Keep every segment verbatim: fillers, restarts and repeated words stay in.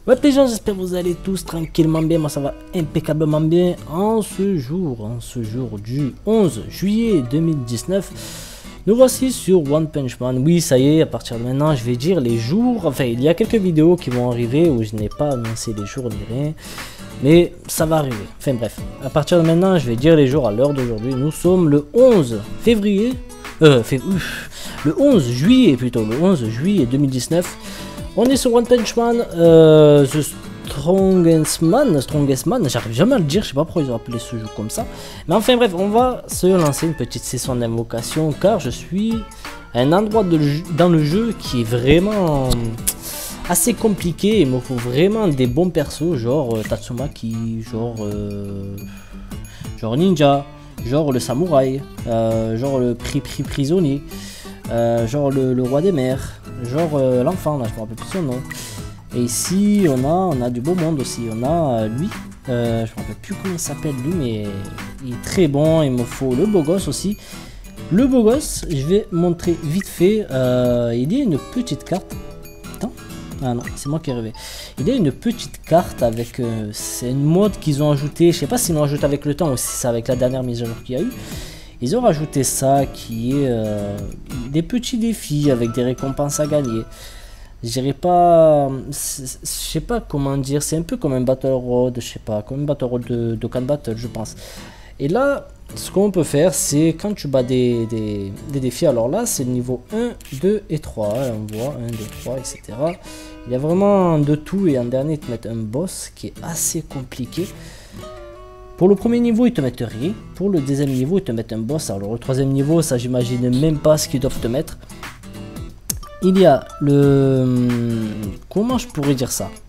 Ouais les gens, j'espère que vous allez tous tranquillement bien, moi ça va impeccablement bien en ce jour, en ce jour du onze juillet deux mille dix-neuf. Nous voici sur One Punch Man. Oui, ça y est, à partir de maintenant je vais dire les jours, enfin il y a quelques vidéos qui vont arriver où je n'ai pas annoncé les jours ni rien, mais ça va arriver. Enfin bref, à partir de maintenant je vais dire les jours à l'heure d'aujourd'hui. Nous sommes le onze février, euh, fév... le onze juillet plutôt, le onze juillet deux mille dix-neuf. On est sur One Punch Man, euh, The Strongest Man, Strongest Man, j'arrive jamais à le dire, je sais pas pourquoi ils ont appelé ce jeu comme ça. Mais enfin bref, on va se lancer une petite session d'invocation car je suis à un endroit de, dans le jeu qui est vraiment assez compliqué. Il me faut vraiment des bons persos, genre euh, Tatsumaki, genre, euh, genre Ninja, genre le samouraï, euh, genre le pri pri prisonnier. Euh, genre le, le roi des mers, genre euh, l'enfant là, je me rappelle plus son nom. Et ici on a, on a du beau monde aussi, on a euh, lui, euh, je me rappelle plus comment il s'appelle lui, mais il est très bon. Il me faut le beau gosse aussi. Le beau gosse, je vais montrer vite fait, euh, il y a une petite carte. Attends, ah non, c'est moi qui ai rêvé. Il y a une petite carte avec, euh, c'est une mode qu'ils ont ajouté, je sais pas s'ils l'ont ajouté avec le temps ou si c'est avec la dernière mise à jour qu'il y a eu. Ils ont rajouté ça qui est euh, des petits défis avec des récompenses à gagner. Je dirais pas, je sais pas comment dire, c'est un peu comme un Battle Road, je sais pas, comme un Battle Road de, de Can Battle, je pense. Et là, ce qu'on peut faire, c'est quand tu bats des, des, des défis, alors là, c'est le niveau un, deux et trois. On voit un, deux, trois, et cetera. Il y a vraiment de tout et en dernier, ils te mettent un boss qui est assez compliqué. Pour le premier niveau, ils te mettent rien. Pour le deuxième niveau, ils te mettent un boss. Alors le troisième niveau, ça j'imagine même pas ce qu'ils doivent te mettre. Il y a le... Comment je pourrais dire ça,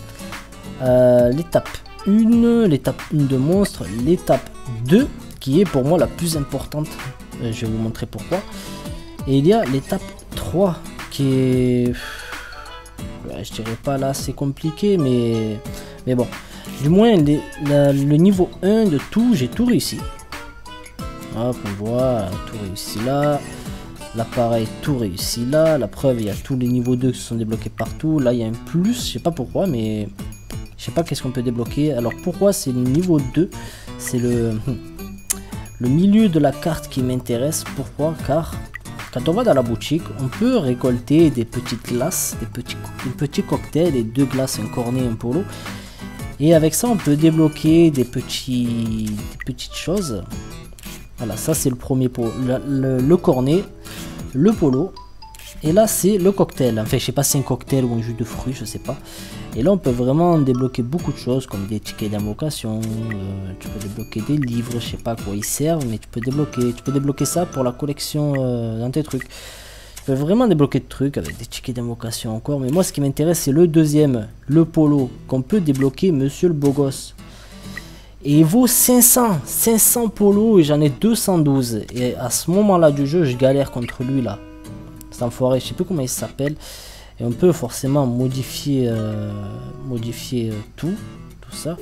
euh, l'étape un, l'étape un de monstre, l'étape deux, qui est pour moi la plus importante. Euh, je vais vous montrer pourquoi. Et il y a l'étape trois, qui est... Ouais, je dirais pas là, c'est compliqué, mais... Mais bon... Du moins, les, la, le niveau un de tout, j'ai tout réussi. Hop, on voit, tout réussi là. L'appareil, tout réussi là. La preuve, il y a tous les niveaux deux qui sont débloqués partout. Là, il y a un plus, je sais pas pourquoi, mais je sais pas qu'est-ce qu'on peut débloquer. Alors, pourquoi c'est le niveau deux? C'est le, le milieu de la carte qui m'intéresse. Pourquoi? Car quand on va dans la boutique, on peut récolter des petites glaces, des petits, des petits cocktails, et deux glaces, un cornet, un polo. Et avec ça, on peut débloquer des, petits, des petites choses. Voilà, ça c'est le premier pot. Le, le, le cornet, le polo. Et là, c'est le cocktail. Enfin, je sais pas si c'est un cocktail ou un jus de fruits, je sais pas. Et là, on peut vraiment débloquer beaucoup de choses, comme des tickets d'invocation. Euh, tu peux débloquer des livres, je sais pas à quoi ils servent, mais tu peux débloquer, tu peux débloquer ça pour la collection euh, dans tes trucs. Tu peux vraiment débloquer de trucs avec des tickets d'invocation encore. Mais moi, ce qui m'intéresse, c'est le deuxième, le polo, qu'on peut débloquer, monsieur le beau gosse. Et il vaut cinq cents, cinq cents polos et j'en ai deux cent douze. Et à ce moment-là du jeu, je galère contre lui, là. Cet enfoiré, je sais plus comment il s'appelle. Et on peut forcément modifier, euh, modifier euh, tout, tout ça.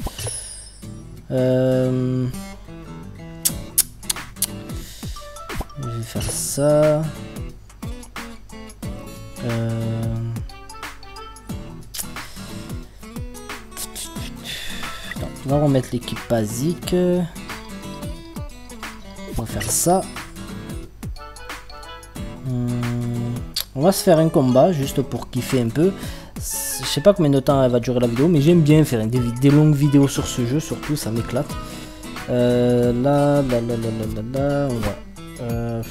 Euh... Je vais faire ça. Euh... Non, on va remettre l'équipe basique. On va faire ça. Hum, on va se faire un combat juste pour kiffer un peu. Je sais pas combien de temps elle va durer la vidéo, mais j'aime bien faire des, des longues vidéos sur ce jeu, surtout ça m'éclate. Euh, là, là, là, là, là, là, là, on va. Euh...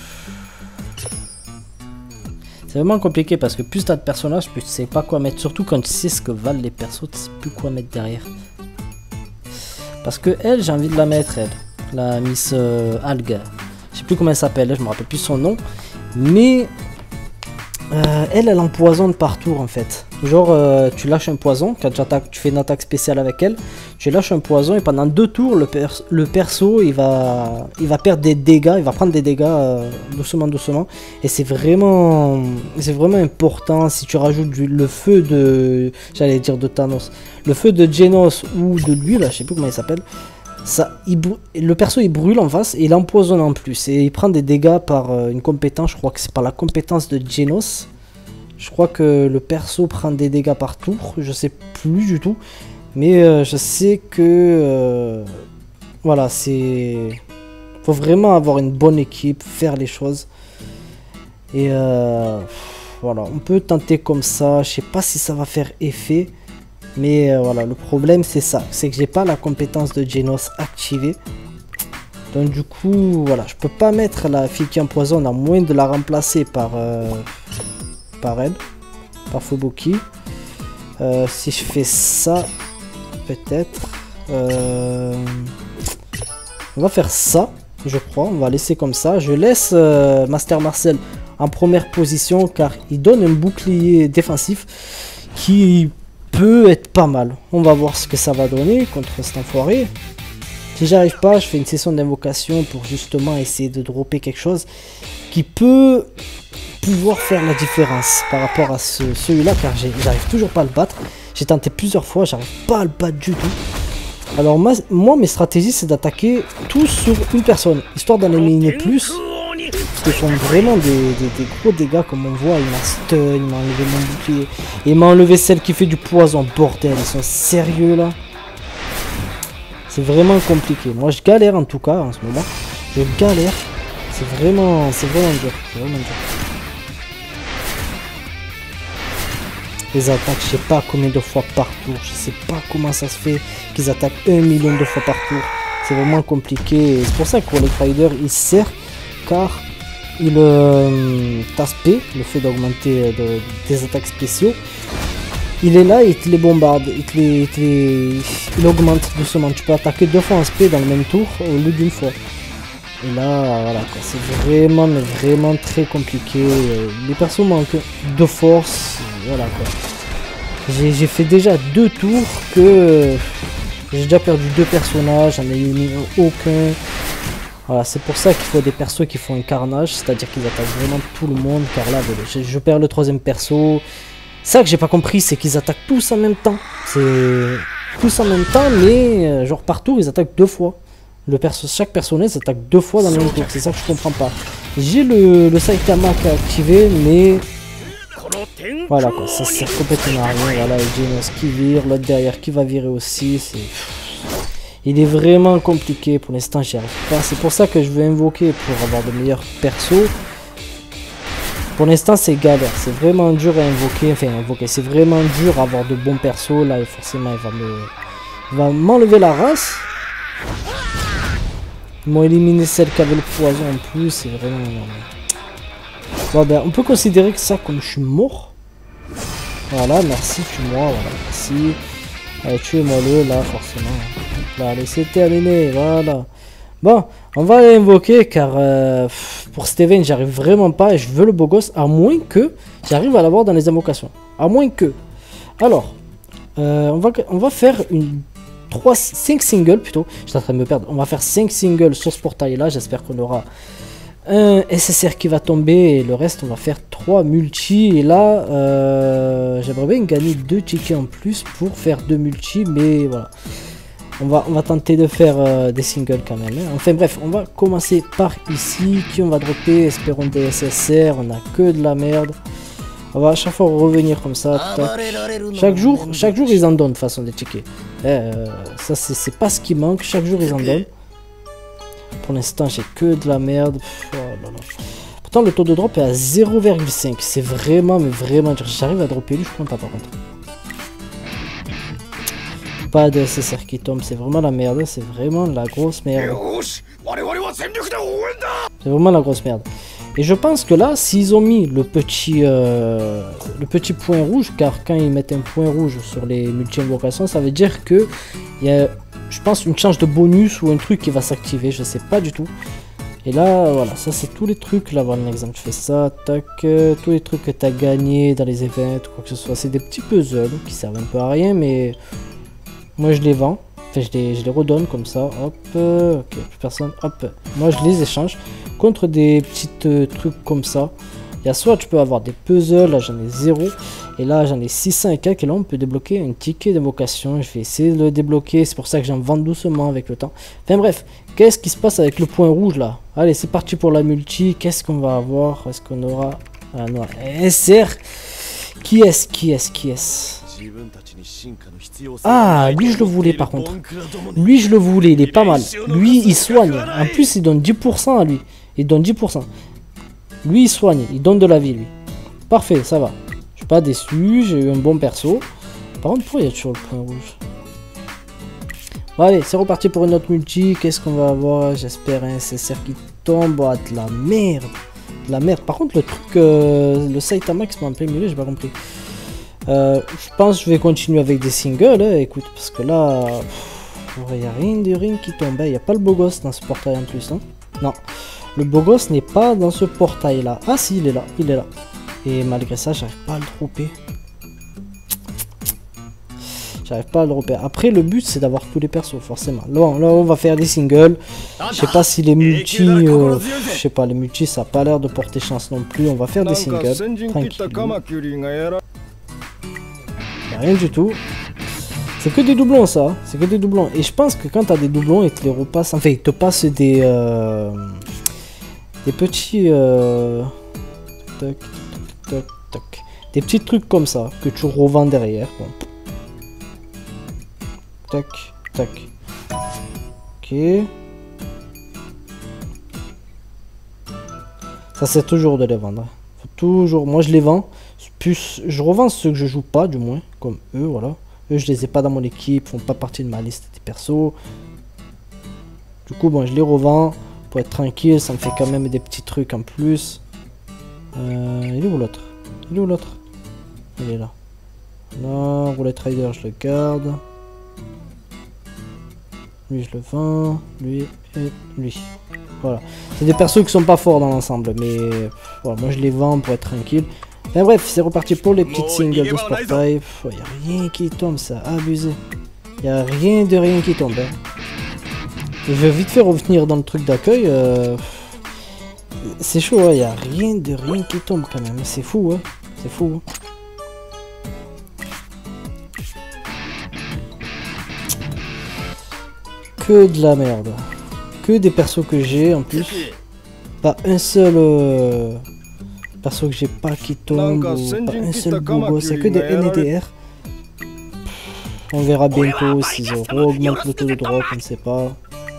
C'est vraiment compliqué parce que plus tu as de personnages, plus tu sais pas quoi mettre. Surtout quand tu sais ce que valent les persos, tu sais plus quoi mettre derrière. Parce que elle, j'ai envie de la mettre, elle. La Miss euh, Algue. Je sais plus comment elle s'appelle, je me rappelle plus son nom. Mais euh, elle, elle empoisonne partout en fait. Genre, euh, tu lâches un poison, quand tu, attaques, tu fais une attaque spéciale avec elle, tu lâches un poison et pendant deux tours, le, per le perso, il va, il va perdre des dégâts, il va prendre des dégâts euh, doucement, doucement. Et c'est vraiment, c'est vraiment important si tu rajoutes du, le feu de, j'allais dire de Thanos, le feu de Genos ou de lui, là, je sais plus comment il s'appelle. Ça, il le perso il brûle en face et il empoisonne en plus. Et il prend des dégâts par euh, une compétence, je crois que c'est par la compétence de Genos. Je crois que le perso prend des dégâts par tour. Je sais plus du tout. Mais euh, je sais que... Euh, voilà, c'est... Faut vraiment avoir une bonne équipe, faire les choses. Et euh, voilà, on peut tenter comme ça. Je sais pas si ça va faire effet. Mais euh, voilà, le problème c'est ça. C'est que j'ai pas la compétence de Genos activée. Donc du coup, voilà, je peux pas mettre la fille qui empoisonne à moins de la remplacer par... Euh, par elle. Par Fubuki. Euh, si je fais ça... Peut-être. Euh... On va faire ça, je crois. On va laisser comme ça. Je laisse euh, Master Marcel en première position car il donne un bouclier défensif qui peut être pas mal. On va voir ce que ça va donner contre cet enfoiré. Si j'arrive pas, je fais une session d'invocation pour justement essayer de dropper quelque chose qui peut pouvoir faire la différence par rapport à ce, celui-là car j'arrive toujours pas à le battre. J'ai tenté plusieurs fois, j'arrive pas à le battre du tout. Alors moi, moi mes stratégies c'est d'attaquer tous sur une personne, histoire d'en éliminer plus. Parce qu'ils font vraiment des, des, des gros dégâts comme on voit. Il m'a stun, il m'a enlevé mon bouclier. Et il m'a enlevé celle qui fait du poison. Bordel, ils sont sérieux là. C'est vraiment compliqué. Moi je galère en tout cas en ce moment. Je galère. C'est vraiment, c'est vraiment dur. C'est vraiment dur. Les attaques, je sais pas combien de fois par tour. Je sais pas comment ça se fait qu'ils attaquent un million de fois par tour. C'est vraiment compliqué. C'est pour ça que Rolling Rider il sert car il euh, t'aspect, le fait d'augmenter euh, de, des attaques spéciaux. Il est là et il te les bombarde. Il, te les, il, te les, il augmente doucement. Tu peux attaquer deux fois en spé dans le même tour au lieu d'une fois. Et là, voilà quoi. C'est vraiment, mais vraiment très compliqué. Les persos manquent de force. Voilà quoi. J'ai fait déjà deux tours que euh, j'ai déjà perdu deux personnages, j'en ai eu aucun. Voilà, c'est pour ça qu'il faut des persos qui font un carnage, c'est-à-dire qu'ils attaquent vraiment tout le monde. Car là, je, je perds le troisième perso. Ça que j'ai pas compris, c'est qu'ils attaquent tous en même temps. C'est tous en même temps, mais euh, genre par tour, ils attaquent deux fois. Le perso, chaque personnage s'attaque deux fois dans le même tour. C'est ça que je comprends pas. J'ai le, le Saitama qui est activé, mais voilà quoi, ça sert complètement à rien. Voilà, Genos qui vire, l'autre derrière qui va virer aussi. C'est... Il est vraiment compliqué pour l'instant, j'y arrive pas. C'est pour ça que je veux invoquer pour avoir de meilleurs persos. Pour l'instant, c'est galère. C'est vraiment dur à invoquer. Enfin, invoquer, c'est vraiment dur à avoir de bons persos. Là, forcément, il va me, il va m'enlever la race. Ils m'ont éliminé celle qui avait le poison en plus. C'est vraiment. Bon, ben, on peut considérer que ça comme je suis mort. Voilà, merci, tue-moi. Voilà, merci. Allez, tuez-moi le là, forcément. Là, allez, c'est terminé. Voilà. Bon, on va aller invoquer car euh, pour Steven, j'arrive vraiment pas et je veux le beau gosse à moins que j'arrive à l'avoir dans les invocations. À moins que. Alors, euh, on, va, on va faire une trois, cinq singles plutôt. Je suis en train de me perdre. On va faire cinq singles sur ce portail là. J'espère qu'on aura un S S R qui va tomber et le reste on va faire trois multi. Et là, euh, j'aimerais bien gagner deux tickets en plus pour faire deux multi, mais voilà. On va, on va tenter de faire euh, des singles quand même. Hein. Enfin bref, on va commencer par ici. Qui on va dropper? Espérons des S S R. On a que de la merde. On va à chaque fois revenir comme ça. Tac. Chaque jour, chaque jour ils en donnent de façon des tickets. Euh, ça c'est pas ce qui manque. Chaque jour ils en donnent. Pour l'instant j'ai que de la merde. Pff, oh là là. Pourtant le taux de drop est à zéro virgule cinq. C'est vraiment mais vraiment dur. J'arrive à dropper lui, je crois pas par contre. Pas de S S R qui tombe, c'est vraiment la merde, c'est vraiment la grosse merde. C'est vraiment la grosse merde. Et je pense que là, s'ils ont mis le petit, euh, le petit point rouge, car quand ils mettent un point rouge sur les multi-invocations, ça veut dire que il y a, je pense, une change de bonus ou un truc qui va s'activer, je sais pas du tout. Et là, voilà, ça c'est tous les trucs, là, voilà un exemple, je fais ça, tac, euh, tous les trucs que tu as gagnés dans les events, quoi que ce soit, c'est des petits puzzles qui servent un peu à rien, mais... Moi je les vends, enfin je les, je les redonne comme ça, hop, euh, ok, plus personne, hop. Moi je les échange contre des petits euh, trucs comme ça. Il y a soit tu peux avoir des puzzles, là j'en ai zéro, et là j'en ai six cents et quelques, et là on peut débloquer un ticket d'invocation. Je vais essayer de le débloquer, c'est pour ça que j'en vends doucement avec le temps. Enfin bref, qu'est-ce qui se passe avec le point rouge là? Allez, c'est parti pour la multi, qu'est-ce qu'on va avoir? Est-ce qu'on aura... Ah non, S R. Qui est-ce? Qui est-ce? Qui est-ce? Ah, lui je le voulais par contre. Lui je le voulais, il est pas mal. Lui il soigne. En plus il donne dix pour cent à lui. Il donne dix pour cent. Lui il soigne, il donne de la vie lui. Parfait, ça va. Je suis pas déçu, j'ai eu un bon perso. Par contre, pourquoi il y a toujours le point rouge? Bon, allez, c'est reparti pour une autre multi. Qu'est-ce qu'on va avoir? J'espère un S S R qui tombe. Ah, de la merde. De la merde. Par contre, le truc, euh, le Saitama qui se m'a plein milieu, j'ai pas compris. Euh, je pense que je vais continuer avec des singles, hein, écoute, parce que là, il n'y a rien de rien qui tombe. Il n'y a pas le beau gosse dans ce portail en plus. Hein. Non, le beau gosse n'est pas dans ce portail là. Ah si, il est là, il est là. Et malgré ça, j'arrive pas à le dropper. J'arrive pas à le dropper. Après, le but c'est d'avoir tous les persos, forcément. Là, là, on va faire des singles. Je sais pas si les multi, euh, je sais pas, les multi, ça a pas l'air de porter chance non plus. On va faire des singles, tranquille. Rien du tout. C'est que des doublons ça, c'est que des doublons. Et je pense que quand t'as des doublons et que les repasses, enfin ils te passent des euh, des petits euh, tac, tac, tac, des petits trucs comme ça que tu revends derrière. Bon. Tac, tac. Ok. Ça c'est toujours de les vendre. Faut toujours. Moi je les vends. Plus je revends ceux que je joue pas du moins, comme eux, voilà. Eux je les ai pas dans mon équipe, font pas partie de ma liste des persos. Du coup bon je les revends pour être tranquille, ça me fait quand même des petits trucs en plus. Euh, il est où l'autre? Il est où l'autre? Il est là. Là, Roulette Rider je le garde. Lui je le vends, lui et lui. Voilà. C'est des persos qui sont pas forts dans l'ensemble, mais voilà, moi je les vends pour être tranquille. Enfin bref, c'est reparti pour les petites singles de ce portail. Il n'y a rien qui tombe, ça, abusé. Il n'y a rien de rien qui tombe. Hein. Je vais vite fait revenir dans le truc d'accueil. Euh... C'est chaud, il hein. n'y a rien de rien qui tombe quand même. C'est fou, hein. C'est fou. Hein. Que de la merde. Que des persos que j'ai en plus. Pas un seul... Euh... perso que j'ai pas qui tombe, ou pas un seul bogo, c'est que des N D R. On verra bientôt s'ils augmentent le taux de drop, on ne sait pas.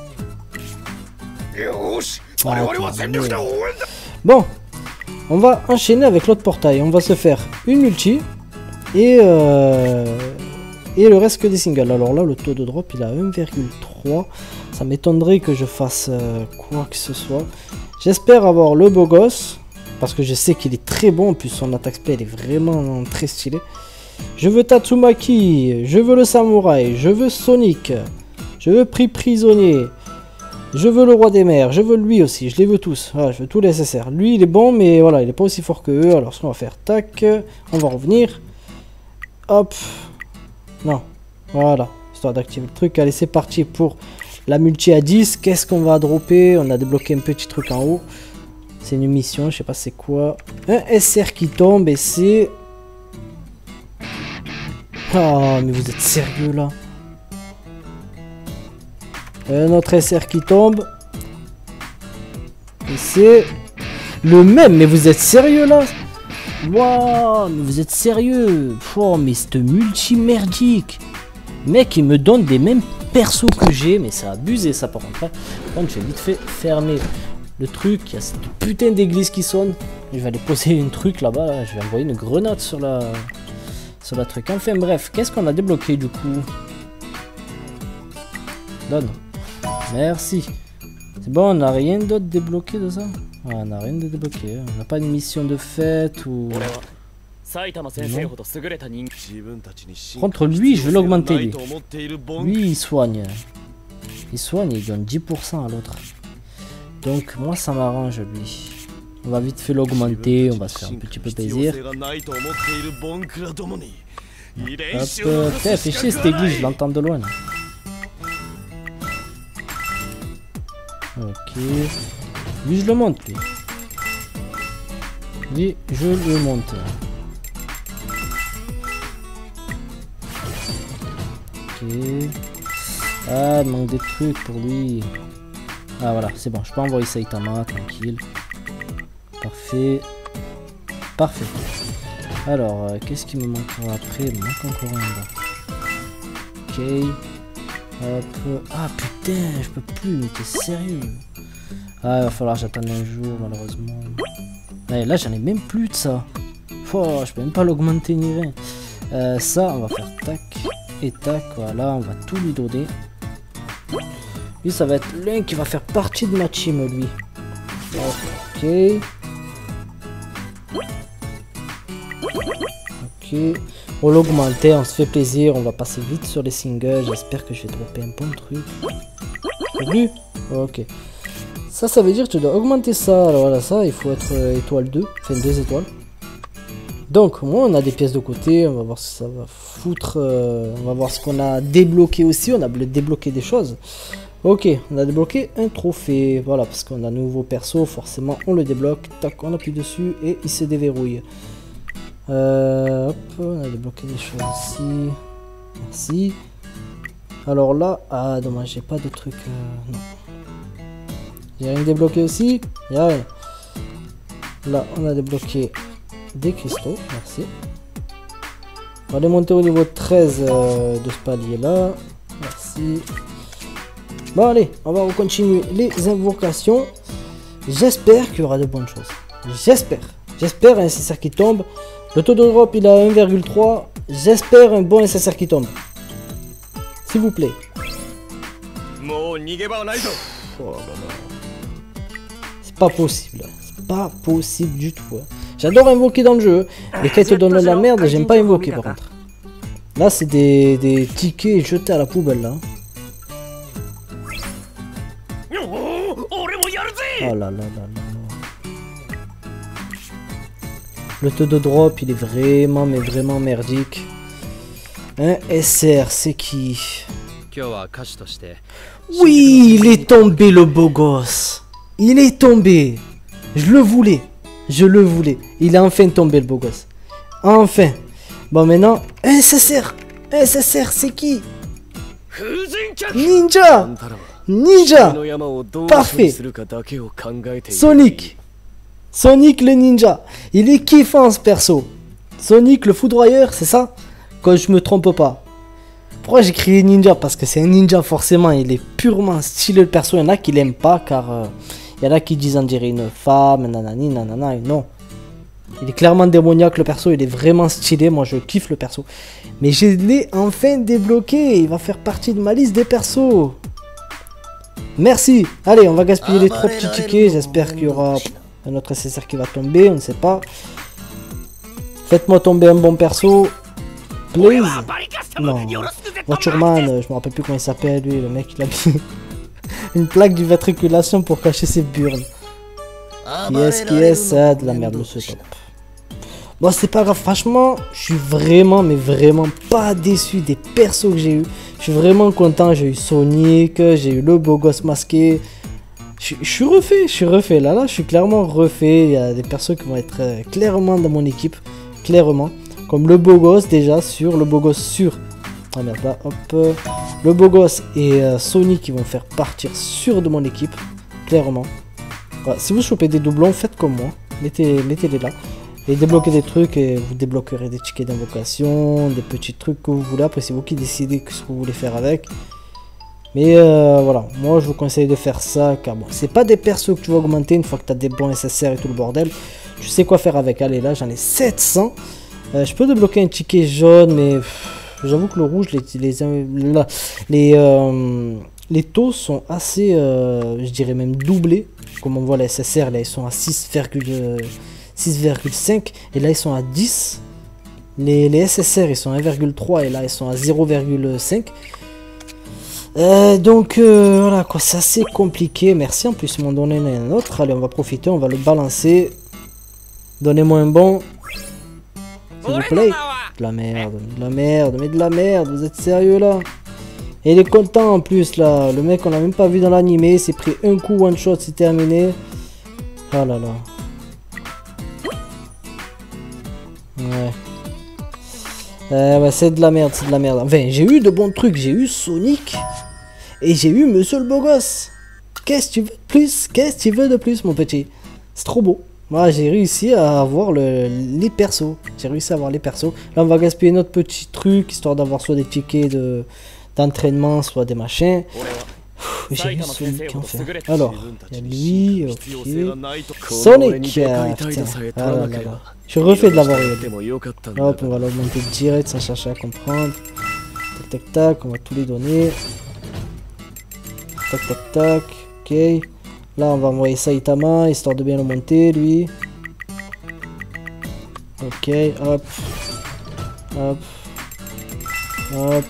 Ah, bon, on va enchaîner avec l'autre portail. On va se faire une multi et, euh, et le reste que des singles. Alors là, le taux de drop il a un virgule trois. Ça m'étonnerait que je fasse euh, quoi que ce soit. J'espère avoir le beau gosse. Parce que je sais qu'il est très bon, en plus son attaque spell est vraiment très stylé. Je veux Tatsumaki, je veux le samouraï, je veux Sonic, je veux Pris Prisonnier, je veux le roi des mers, je veux lui aussi, je les veux tous. Voilà, je veux tous les S S R. Lui il est bon, mais voilà, il est pas aussi fort que eux. Alors ce qu'on va faire, tac, on va revenir. Hop, non, voilà, histoire d'activer le truc. Allez, c'est parti pour la multi à dix. Qu'est-ce qu'on va dropper? On a débloqué un petit truc en haut. C'est une mission, je sais pas c'est quoi. Un S R qui tombe et c'est... Oh, mais vous êtes sérieux là? Un autre S R qui tombe. Et c'est... le même, mais vous êtes sérieux là? Waouh, mais vous êtes sérieux? Oh, mais c'est multi-merdique. Mec, il me donne des mêmes persos que j'ai, mais c'est abusé ça par contre. Hein. Par contre, je vais vite fait fermer... le truc, il y a cette putain d'église qui sonne. Je vais aller poser une truc là-bas. Là. Je vais envoyer une grenade sur la sur la truc. Enfin bref, qu'est-ce qu'on a débloqué du coup? Donne. Merci. C'est bon, on n'a rien d'autre débloqué de ça? Ah, on n'a rien de débloqué. On n'a pas une mission de fête ou... Contre lui, je vais l'augmenter lui. Lui, il soigne. Il soigne, il donne dix pour cent à l'autre. Donc moi ça m'arrange lui. On va vite fait l'augmenter, on va se faire un petit peu plaisir. Hop, putain, fais chier cette église, je l'entends de loin. Là. Ok. Lui je le monte lui. Lui je le monte. Ok. Ah, il manque des trucs pour lui. Ah voilà, c'est bon, je peux envoyer Saitama, tranquille. Parfait. Parfait. Alors, euh, qu'est-ce qui me manquera après? Il me manque encore un là. Ok. Hop. Ah putain, je peux plus, mais t'es sérieux? Ah, il va falloir que j'attende un jour, malheureusement. Ouais, là, j'en ai même plus de ça. Oh, je peux même pas l'augmenter ni rien. Euh, ça, on va faire tac et tac. Voilà, on va tout lui donner. Lui, ça va être l'un qui va faire partie de ma team, lui. Ok. Ok. On l'augmente, on se fait plaisir. On va passer vite sur les singles. J'espère que je vais dropper un bon truc. T'as vu? Ok. Ça, ça veut dire que tu dois augmenter ça. Alors voilà, ça, il faut être euh, étoile deux. Enfin, deux étoiles. Donc, moi, on a des pièces de côté. On va voir ce que ça va foutre. Euh, on va voir ce qu'on a débloqué aussi. On a débloqué des choses. Ok, on a débloqué un trophée. Voilà, parce qu'on a un nouveau perso. Forcément, on le débloque. Tac, on appuie dessus et il se déverrouille. Euh, hop, on a débloqué des choses ici. Merci. Alors là, ah, dommage, j'ai pas de truc. Euh, non. J'ai rien débloqué aussi. Y'a rien. Là, on a débloqué des cristaux. Merci. On va aller monter au niveau treize euh, de ce palier là. Merci. Bon, allez, on va continuer les invocations. J'espère qu'il y aura de bonnes choses. J'espère. J'espère un nécessaire qui tombe. Le taux de drop, il a un virgule trois. J'espère un bon nécessaire qui tombe. S'il vous plaît. Oh là là. C'est pas possible. C'est pas possible du tout. Hein. J'adore invoquer dans le jeu. Mais quand il te donne de la merde, j'aime pas invoquer par contre. Là, c'est des, des tickets jetés à la poubelle là. Oh là là là là. Le taux de drop, il est vraiment, mais vraiment merdique. Un S R, c'est qui? Oui, il est tombé le beau gosse. Il est tombé. Je le voulais. Je le voulais. Il est enfin tombé le beau gosse. Enfin. Bon, maintenant, un S S R. Un S S R, c'est qui? Ninja. Ninja. Parfait. Sonic. Sonic le ninja. Il est kiffant ce perso. Sonic le foudroyeur, c'est ça? Quand je me trompe pas. Pourquoi j'ai créé ninja? Parce que c'est un ninja forcément. Il est purement stylé le perso. Il y en a qui l'aiment pas car... Euh, il y en a qui disent on dirait une femme, nanani, nanana. Non. Il est clairement démoniaque le perso. Il est vraiment stylé. Moi je kiffe le perso. Mais je l'ai enfin débloqué. Il va faire partie de ma liste des persos. Merci. Allez, on va gaspiller les trois petits tickets. J'espère qu'il y aura un autre S S R qui va tomber. On ne sait pas. Faites-moi tomber un bon perso. Please. Non. Watcherman, je me rappelle plus comment il s'appelle lui. Le mec il a mis une plaque d'immatriculation pour cacher ses burnes. Qui est-ce qui est ça? De la merde, monsieur top. Bon, c'est pas grave. Franchement, je suis vraiment, mais vraiment pas déçu des persos que j'ai eu. Je suis vraiment content. J'ai eu Sonic, j'ai eu le beau gosse masqué. Je, je suis refait, je suis refait. Là, là, je suis clairement refait. Il y a des persos qui vont être euh, clairement dans mon équipe. Clairement. Comme le beau gosse déjà sur, le beau gosse sur. Ah merde, là, hop. Le beau gosse et euh, Sonic qui vont faire partir sur de mon équipe. Clairement. Voilà, si vous chopez des doublons, faites comme moi. Mettez, mettez-les là. Et débloquez des trucs et vous débloquerez des tickets d'invocation, des petits trucs que vous voulez. Après, c'est vous qui décidez ce que vous voulez faire avec. Mais euh, voilà, moi je vous conseille de faire ça car bon, c'est pas des persos que tu vas augmenter une fois que tu as des bons S S R et tout le bordel. Tu sais quoi faire avec. Allez, là j'en ai sept cents. Euh, je peux débloquer un ticket jaune, mais j'avoue que le rouge, les, les, là, les, euh, les taux sont assez, euh, je dirais même doublés. Comme on voit les S S R, là ils sont à six virgule cinq et là ils sont à dix. Les, les S S R ils sont à un virgule trois et là ils sont à zéro virgule cinq. Euh, donc euh, voilà quoi, c'est assez compliqué. Merci, en plus ils m'ont donné un autre. Allez, on va profiter, on va le balancer. Donnez-moi un bon, s'il vous plaît. De la merde, de la merde, mais de la merde, vous êtes sérieux là? Et il est content en plus là. Le mec on l'a même pas vu dans l'animé, c'est pris un coup one shot, c'est terminé. Ah là là. Ouais. Euh, bah, c'est de la merde, c'est de la merde. Enfin, j'ai eu de bons trucs. J'ai eu Sonic. Et j'ai eu Monsieur le Beau Gosse. Qu'est-ce que tu veux de plus? Qu'est-ce que tu veux de plus, mon petit? C'est trop beau. Moi, j'ai réussi à avoir le, les persos. J'ai réussi à avoir les persos. Là, on va gaspiller notre petit truc, histoire d'avoir soit des tickets de d'entraînement, soit des machins. J'ai eu Sonic, enfin. Alors, il y a lui, ok. Sonic, euh, putain. Ah là là là. Je refais de l'avoir eu. Hop, on va l'augmenter direct sans chercher à comprendre. Tac, tac, tac, on va tous les donner. Tac, tac, tac, ok. Là, on va envoyer Saitama, histoire de bien le monter, lui. Ok, hop. Hop. Hop.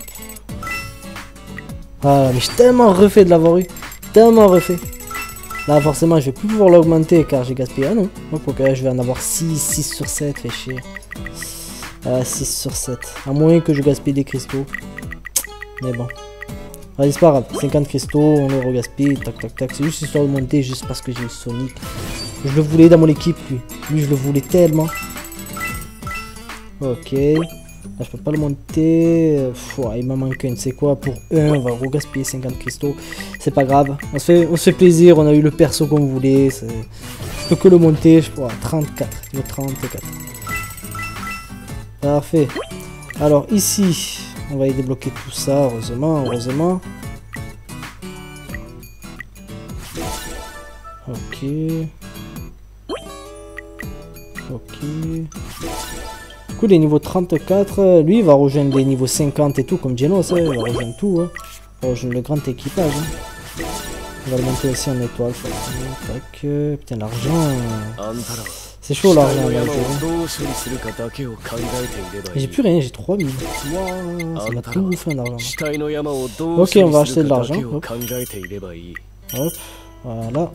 Ah, mais j'ai tellement refait de l'avoir eu. Tellement refait. Là, forcément, je vais plus pouvoir l'augmenter car j'ai gaspillé. Ah non. Donc, ok, je vais en avoir six, six sur sept, fait chier. Ah, six sur sept. À moins que je gaspille des cristaux. Mais bon. Allez, c'est pas grave. cinquante cristaux, on les regaspille. Tac, tac, tac. C'est juste histoire de monter, juste parce que j'ai eu Sonic. Je le voulais dans mon équipe, lui. Lui, je le voulais tellement. Ok. Là, je peux pas le monter. Pff, ouais, il m'en manque une. C'est quoi? Pour un, on va regaspiller cinquante cristaux. C'est pas grave. On se fait, on se fait plaisir. On a eu le perso qu'on voulait. Je peux que le monter. Je vois trente-quatre. Niveau trente-quatre. Parfait. Alors, ici, on va y débloquer tout ça. Heureusement, heureusement. Ok. Ok. Du coup, les niveaux trente-quatre, lui, il va rejoindre les niveaux cinquante et tout, comme Genos, hein, il va rejoindre tout. Hein. Il va rejoindre le grand équipage. Hein. On va le monter aussi en étoile. Tac. Putain, l'argent. C'est chaud l'argent. J'ai plus rien, j'ai trois mille. Wow, ça m'a tout bouffé en argent. Ok, on va acheter de l'argent. Hop. Hop, voilà.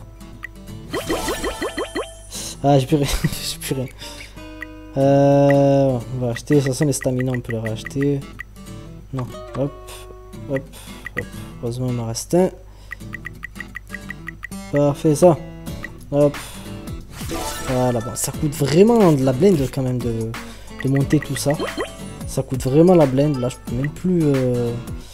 Ah, j'ai plus rien. J'ai plus rien. Euh, on va acheter, de toute façon les stamina on peut les racheter. Non, hop, hop, hop. Heureusement il m'en reste un. Parfait ça. Hop. Voilà, bon, ça coûte vraiment de la blinde quand même de, de monter tout ça. Ça coûte vraiment la blinde, là je peux même plus... Euh...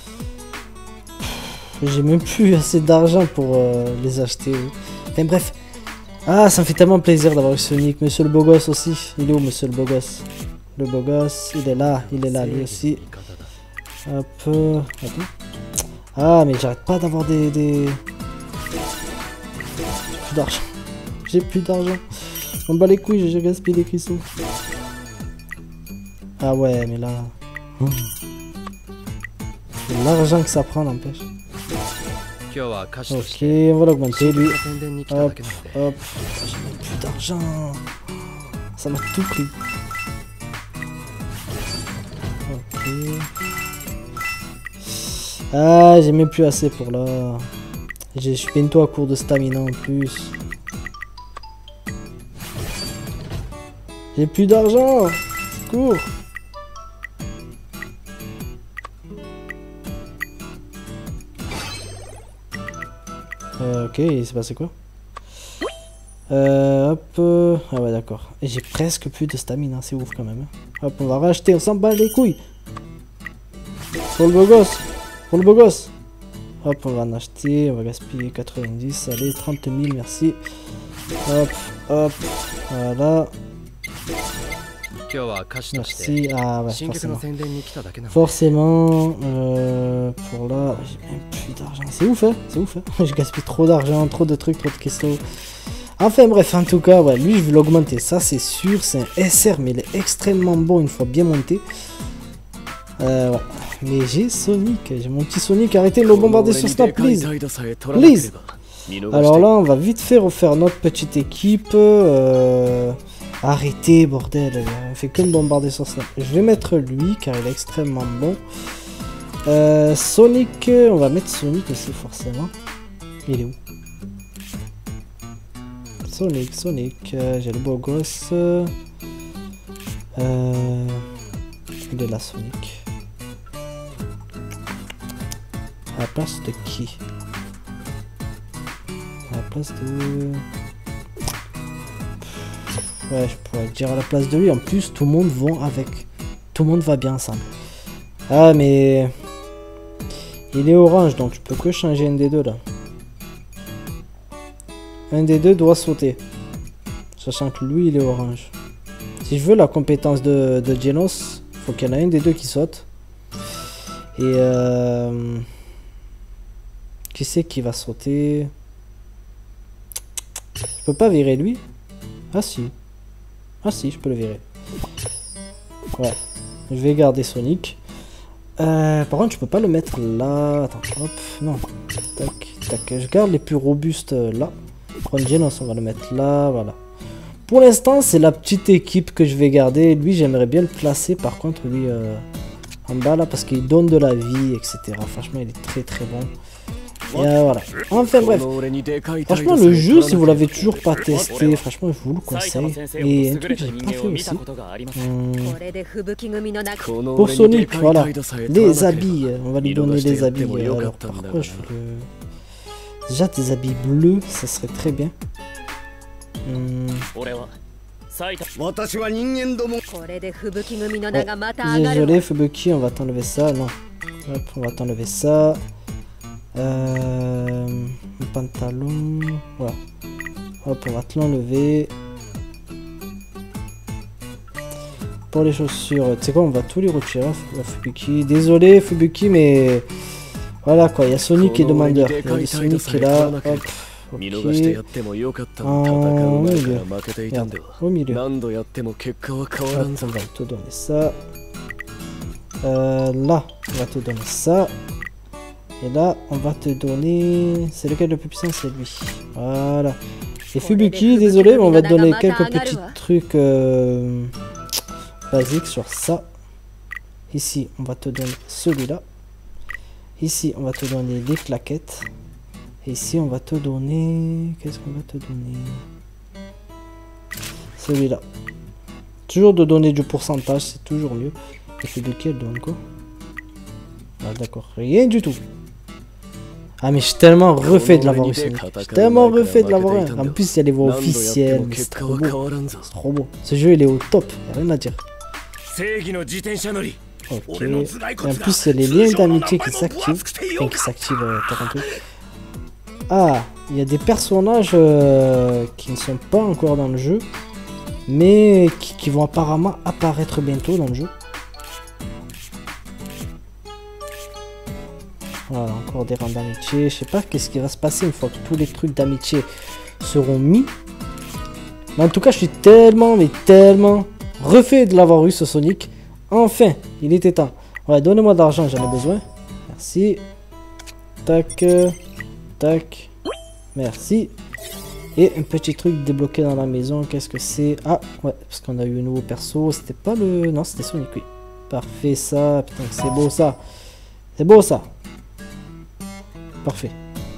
J'ai même plus assez d'argent pour euh, les acheter. Oui. Enfin bref. Ah, ça me fait tellement plaisir d'avoir eu Sonic. Monsieur le beau gosse aussi. Il est où, monsieur le beau gosse? Le beau gosse, il est là. Il est là, lui aussi. Hop. Euh, attends. Ah, mais j'arrête pas d'avoir des... des... J'ai plus d'argent. J'ai plus d'argent. On bat les couilles, j'ai gaspillé des cristaux. Ah ouais, mais là... Oh. L'argent que ça prend, n'empêche. Ok, on va l'augmenter lui. Hop, hop. J'ai même plus d'argent. Ça m'a tout pris. Ok. Ah, j'ai même plus assez pour là. Je suis bientôt à court de stamina en plus. J'ai plus d'argent. Cours. Euh, ok, il s'est passé quoi? Euh, hop. Euh... Ah ouais, d'accord. Et j'ai presque plus de stamina, c'est ouf quand même. Hop, on va racheter, on s'en bat les couilles. Pour le beau gosse. Pour le beau gosse. Hop, on va en acheter, on va gaspiller quatre-vingt-dix. Allez, trente mille, merci. Hop, hop. Voilà. Merci. Ah ouais, forcément. Forcément, euh, pour là, j'ai même plus d'argent. C'est ouf, hein. C'est ouf, hein. Je gaspille trop d'argent, trop de trucs, trop de cristaux. Enfin bref, en tout cas, ouais, lui je vais l'augmenter, ça c'est sûr. C'est un S R, mais il est extrêmement bon une fois bien monté. Euh, ouais. Mais j'ai Sonic, j'ai mon petit Sonic. Arrêtez de me bombarder sur Snap, please. Please. Alors là, on va vite fait refaire notre petite équipe. Euh... Arrêtez, bordel, on fait que me bombarder sur ça. Je vais mettre lui, car il est extrêmement bon. Euh, Sonic, on va mettre Sonic aussi, forcément. Il est où? Sonic, Sonic, euh, j'ai le beau gosse. Euh, il est là, Sonic. À la place de qui? À la place de... Ouais, je pourrais dire à la place de lui. En plus, tout le monde va avec. Tout le monde va bien ensemble. Ah, mais... Il est orange, donc je peux que changer un des deux, là. Un des deux doit sauter. Sachant que lui, il est orange. Si je veux la compétence de, de Genos, il faut qu'il y en ait un des deux qui saute. Et euh... qui c'est qui va sauter? Je peux pas virer lui? Ah si. Ah si, je peux le virer. Ouais. Je vais garder Sonic. Euh, par contre, je peux pas le mettre là. Attends, hop, non. Tac, tac. Je garde les plus robustes là. Prendre Genos, on va le mettre là, voilà. Pour l'instant, c'est la petite équipe que je vais garder. Lui, j'aimerais bien le placer, par contre, lui, euh, en bas là, parce qu'il donne de la vie, et cetera. Franchement, il est très très bon. Et euh, voilà. Enfin bref. Franchement, le jeu, si vous l'avez toujours pas testé, franchement, je vous le conseille. Et un truc que j'ai pas fait aussi. Hum, pour Sonic, voilà. Les habits. On va lui donner des habits. Alors, pourquoi je fais le... Déjà, des habits bleus, ça serait très bien. Hum. Ouais. Désolé, Fubuki, on va t'enlever ça. Non. Hop, on va t'enlever ça. Euh, un pantalon, voilà. Hop, on va te l'enlever. Pour les chaussures, tu sais quoi, on va tous les retirer, la Fubuki. Désolé Fubuki, mais voilà quoi, il y a Sonic qui est demandeur. Il y a Sonic qui est là, hop. Ok. En milieu. Merde, au milieu. Hop, on va te donner ça. Euh, là, on va te donner ça. Et là, on va te donner... C'est lequel le plus puissant? C'est lui. Voilà. Et Fubuki, désolé, mais on va te donner quelques petits trucs euh, basiques sur ça. Ici, on va te donner celui-là. Ici, on va te donner les claquettes. Et ici, on va te donner... Qu'est-ce qu'on va te donner? Celui-là. Toujours de donner du pourcentage, c'est toujours mieux. Et Fubuki, elle donne quoi? Ah d'accord, rien du tout. Ah mais je suis tellement refait de l'avoir eu Sonic. Je suis tellement refait de l'avoir eu. En plus il y a les voix officielles. C'est trop beau. C'est trop beau. Ce jeu il est au top. Il n'y a rien à dire. Ok. Et en plus il y a les liens d'amitié qui s'activent. Enfin qui s'activent euh, tantôt. Ah, il y a des personnages euh, qui ne sont pas encore dans le jeu. Mais qui, qui vont apparemment apparaître bientôt dans le jeu. Voilà, encore des rangs d'amitié. Je sais pas qu'est-ce qui va se passer une fois que tous les trucs d'amitié seront mis. Mais en tout cas, je suis tellement, mais tellement refait de l'avoir eu ce Sonic. Enfin, il était temps. Ouais, donnez-moi de l'argent, j'en ai besoin. Merci. Tac. Tac. Merci. Et un petit truc débloqué dans la maison. Qu'est-ce que c'est? Ah, ouais, parce qu'on a eu un nouveau perso. C'était pas le... Non, c'était Sonic, oui. Parfait, ça. Putain, c'est beau, ça. C'est beau, ça. Parfait.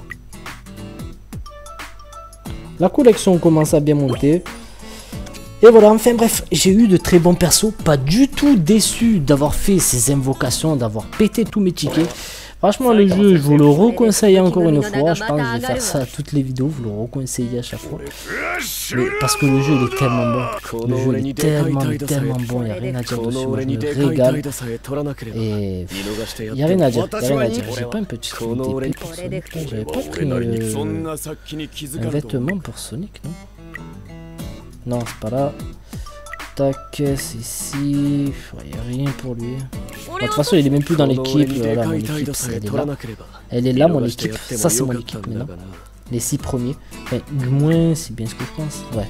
La collection commence à bien monter. Et voilà, enfin bref, j'ai eu de très bons persos. Pas du tout déçu d'avoir fait ces invocations, d'avoir pété tous mes tickets. Franchement, le jeu, je vous le reconseille encore une fois. Je pense que je vais faire ça à toutes les vidéos, vous le reconseillez à chaque fois. Mais parce que le jeu, il est tellement bon. Le jeu, il est tellement, tellement bon. Il n'y a rien à dire dessus. Moi, je me régale. Et il n'y a rien à dire. Il n'y a rien à dire. J'ai pas un petit truc d'épée pour Sonic. J'avais pas pris euh, un vêtement pour Sonic, non? Non, c'est pas là. Tac, c'est ici. Il n'y a rien pour lui. De toute façon, il est même plus dans l'équipe. Voilà, mon équipe, elle est là. Elle est là, mon équipe. Ça, c'est mon équipe maintenant. Les six premiers. Enfin, du moins, c'est bien ce que je pense. Ouais.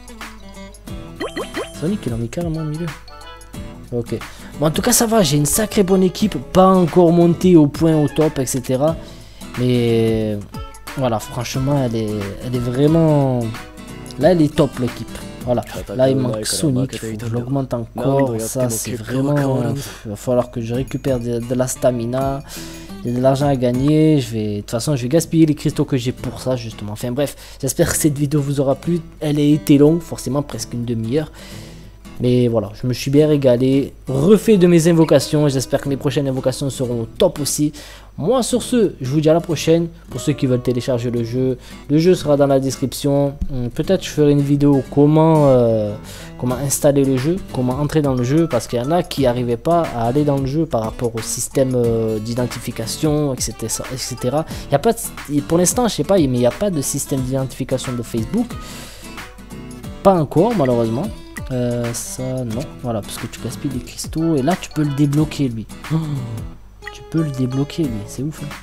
Sonic, il en met carrément au milieu. Ok. Bon, en tout cas, ça va. J'ai une sacrée bonne équipe. Pas encore montée au point, au top, et cetera. Mais voilà, franchement, elle est, elle est vraiment... Là, elle est top, l'équipe. Voilà, là il manque Sonic, il faut que je l'augmente encore, ça c'est vraiment... Il va falloir que je récupère de, de la stamina, il y a de l'argent à gagner, je vais... De toute façon je vais gaspiller les cristaux que j'ai pour ça justement. Enfin bref, j'espère que cette vidéo vous aura plu, elle a été longue, forcément presque une demi-heure. Mais voilà, je me suis bien régalé, refait de mes invocations, j'espère que mes prochaines invocations seront au top aussi. Moi sur ce, je vous dis à la prochaine, pour ceux qui veulent télécharger le jeu, le jeu sera dans la description. Peut-être je ferai une vidéo comment, euh, comment installer le jeu, comment entrer dans le jeu, parce qu'il y en a qui n'arrivaient pas à aller dans le jeu par rapport au système euh, d'identification, et cetera. Il y a pas de, pour l'instant, je sais pas, mais il n'y a pas de système d'identification de Facebook. pas encore malheureusement. Euh, ça non, voilà, parce que tu gaspilles des cristaux et là tu peux le débloquer lui. Oh, tu peux le débloquer lui, c'est ouf. Hein.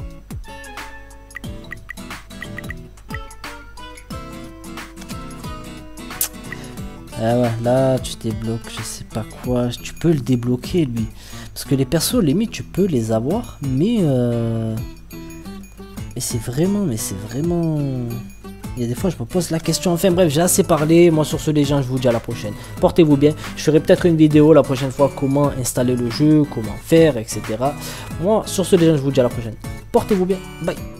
Ah ouais, là tu débloques, je sais pas quoi, tu peux le débloquer lui. Parce que les persos, limite tu peux les avoir, mais euh... mais c'est vraiment, mais c'est vraiment... Il y a des fois je me pose la question, enfin bref, j'ai assez parlé, moi sur ce les gens, je vous dis à la prochaine. Portez-vous bien, je ferai peut-être une vidéo la prochaine fois, comment installer le jeu, comment faire, et cetera. Moi sur ce les gens, je vous dis à la prochaine. Portez-vous bien, bye.